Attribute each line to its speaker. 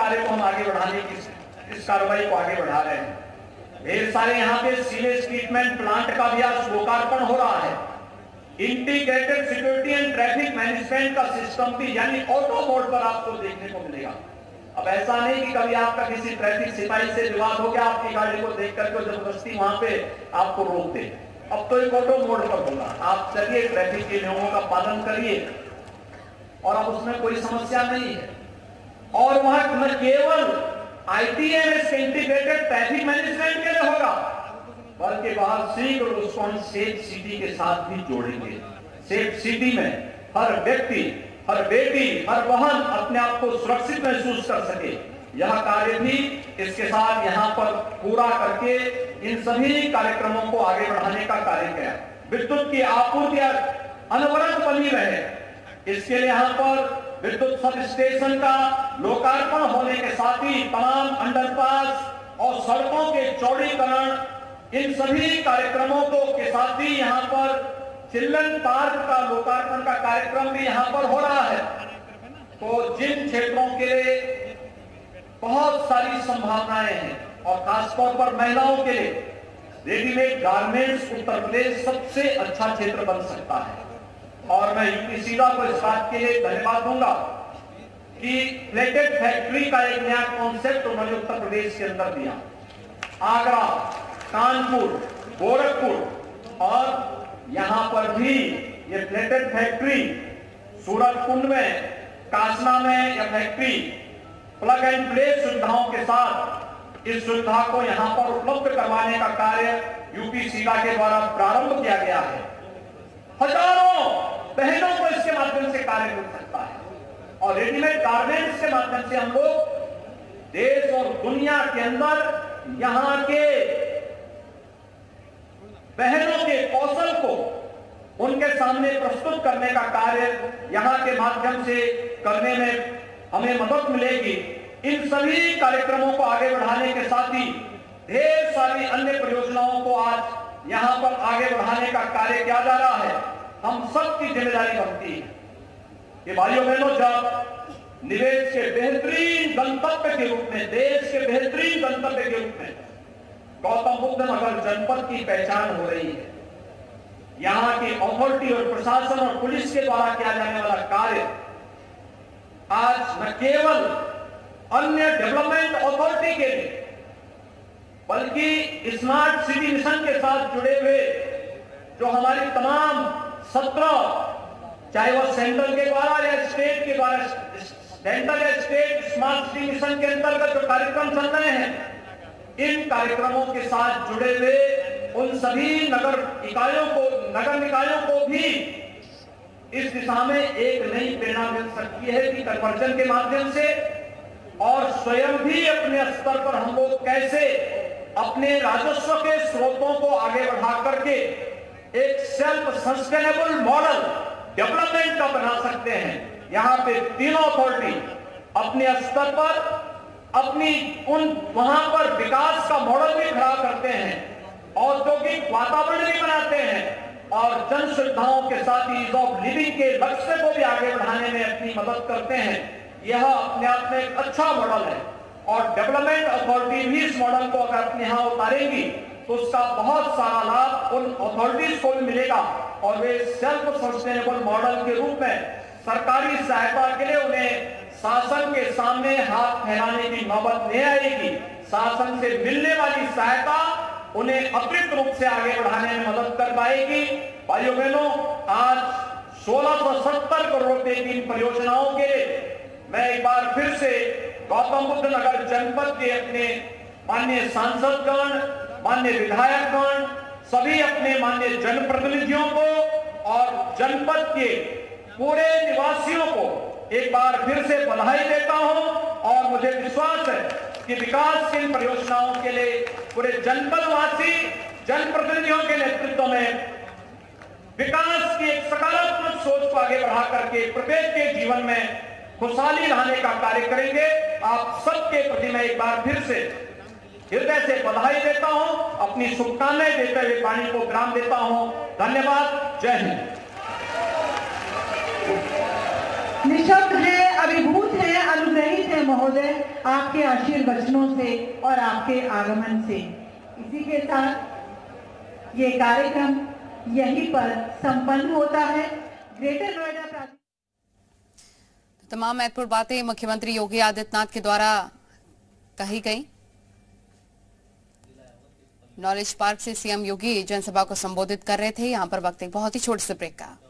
Speaker 1: कार्य को हम आगे बढ़ाने की इस कार्रवाई को आगे बढ़ा रहे हैं। ढेर सारे यहाँ पे सीवेज ट्रीटमेंट प्लांट का भी आज लोकार्पण हो रहा है। Integrated security and traffic management का सिस्टम भी यानी ऑटो मोड पर आपको देखने को मिलेगा। अब ऐसा नहीं कि कभी आपका किसी ट्रैफिक सिपाही से विवाद हो गया, आपकी गाड़ी को देख करके जबरदस्ती वहां पे आपको रोक दे। अब तो एक ऑटो मोड पर होगा, आप चलिए ट्रैफिक के नियमों का पालन करिए और अब उसमें कोई समस्या नहीं है। और वहां न केवल ITMS इंटीग्रेटेड ट्रैफिक मैनेजमेंट के लिए होगा, बल्कि बहुत शीघ्र उसको हम सेफ सिटी के साथ भी जोड़ेंगे। सेफ सिटी में हर व्यक्ति, हर बेटी, हर वाहन अपने आप को सुरक्षित महसूस कर सके, यह कार्य भी इसके साथ यहाँ पर पूरा करके इन सभी कार्यक्रमों को आगे बढ़ाने का कार्य किया। विद्युत की आपूर्ति अनवरत बनी रहे, इसके लिए यहाँ पर विद्युत सब स्टेशन का लोकार्पण होने के साथ ही तमाम अंडरपास और सड़कों के चौड़ीकरण, इन सभी कार्यक्रमों को के साथ ही यहाँ पर चिल्ड्रन पार्क का लोकार्पण का कार्यक्रम भी यहाँ पर हो रहा है। तो जिन क्षेत्रों के लिए बहुत सारी संभावनाएं हैं और खासतौर पर महिलाओं के लिए रेडीमेड गारमेंट्स उत्तर प्रदेश सबसे अच्छा क्षेत्र बन सकता है। और मैं यूपी सीधा को इस बात के लिए धन्यवाद दूंगा कि प्लेटेड फैक्ट्री का एक नया कॉन्सेप्ट उन्होंने उत्तर प्रदेश के अंदर दिया। आगरा, कानपुर, गोरखपुर और यहां पर भी ये प्लेटेड फैक्ट्री सूरजकुंड में, कासना में यह फैक्ट्री प्लग एंड प्ले सुविधाओं के साथ इस सुविधा को यहां पर उपलब्ध करवाने का कार्य यूपी सीधा के द्वारा प्रारंभ किया गया है। हजारों बहनों को इसके माध्यम से कार्य मिल सकता है और रेडीमेड गारमेंट्स के माध्यम से हम लोग देश और दुनिया के अंदर यहां के बहनों के कौशल को उनके सामने प्रस्तुत करने का कार्य यहां के माध्यम से करने में हमें मदद मिलेगी। इन सभी कार्यक्रमों को आगे बढ़ाने के साथ ही ढेर सारी अन्य परियोजनाओं को आज यहां पर आगे बढ़ाने का कार्य किया जा रहा है। हम सबकी जिम्मेदारी बनती है कि भाइयों बहनों, जब निवेश के बेहतरीन गंतव्य के रूप में, देश के बेहतरीन गंतव्य के रूप में गौतम बुद्ध नगर जनपद की पहचान हो रही है, यहां की अथॉरिटी और प्रशासन और पुलिस के द्वारा किया जाने वाला कार्य आज न केवल अन्य डेवलपमेंट अथॉरिटी के लिए बल्कि स्मार्ट सिटी मिशन के साथ जुड़े हुए जो हमारी तमाम 17, चाहे वह सेंट्रल के द्वारा या स्टेट के द्वारा, सेंट्रल या स्टेट स्मार्ट सिटी मिशन के अंतर्गत जो कार्यक्रम चल रहे हैं, इन कार्यक्रमों के साथ जुड़े हुए उन सभी नगर निकायों को भी इस दिशा में एक नई प्रेरणा मिल सकती है कि कन्वर्जन के माध्यम से और स्वयं भी अपने स्तर पर हम लोग कैसे अपने राजस्व के स्रोतों को आगे बढ़ा करके एक सेल्फ सस्टेनेबल मॉडल डेवलपमेंट का बना सकते हैं। यहाँ पे तीनों अथॉरिटी अपने स्तर पर अपनी वहां पर विकास का मॉडल भी खड़ा करते हैं, औद्योगिक वातावरण भी बनाते हैं और जन सुविधाओं के साथ ही ईज ऑफ लिविंग के लक्ष्य को भी आगे बढ़ाने में अपनी मदद करते हैं। यह अपने आप में एक अच्छा मॉडल है और डेवलपमेंट अथॉरिटी भी इस मॉडल को अगर अपने यहाँ उतारेंगी तो उसका बहुत सारा लाभ उन अथॉरिटीज को भी मिलेगा और वे सेल्फ सस्टेनेबल मॉडल के रूप में सरकारी सहायता के लिए उन्हें शासन के सामने हाथ फैलाने की नौबत नहीं आएगी। शासन से मिलने वाली सहायता उन्हें अतिरिक्त रूप से आगे बढ़ाने में मदद कर पाएगी। भाइयों बहनों, आज 1670 करोड़ रुपए की इन परियोजनाओं के लिए मैं एक बार फिर से गौतम बुद्ध नगर जनपद के अपने माननीय सांसदगण, माननीय विधायकगण, सभी अपने माननीय जनप्रतिनिधियों को और जनपद के पूरे निवासियों को एक बार फिर से बधाई देता हूं और मुझे विश्वास है कि विकास की इन परियोजनाओं के लिए पूरे जनपदवासी जनप्रतिनिधियों के नेतृत्व में विकास की एक सकारात्मक सोच को आगे बढ़ा करके प्रत्येक के जीवन में खुशहाली लाने का कार्य करेंगे। आप सबके प्रति मैं एक बार फिर से हृदय से बधाई देता हूं, अपनी शुभकामनाएं देते हुए वाणी को विराम देता हूं। धन्यवाद। जय हिंद।
Speaker 2: निशब्द है, अभिभूत है, अनुग्रहित है महोदय। महोदय, आपके आशीर्वचनों से और आपके आगमन से। इसी के साथ ये कार्यक्रम यहीं पर संपन्न होता है। ग्रेटर नोएडा
Speaker 3: तमाम महत्वपूर्ण बातें मुख्यमंत्री योगी आदित्यनाथ के द्वारा कही गई। नॉलेज पार्क से सीएम योगी जनसभा को संबोधित कर रहे थे। यहां पर वक्त एक बहुत ही छोटे से ब्रेक का।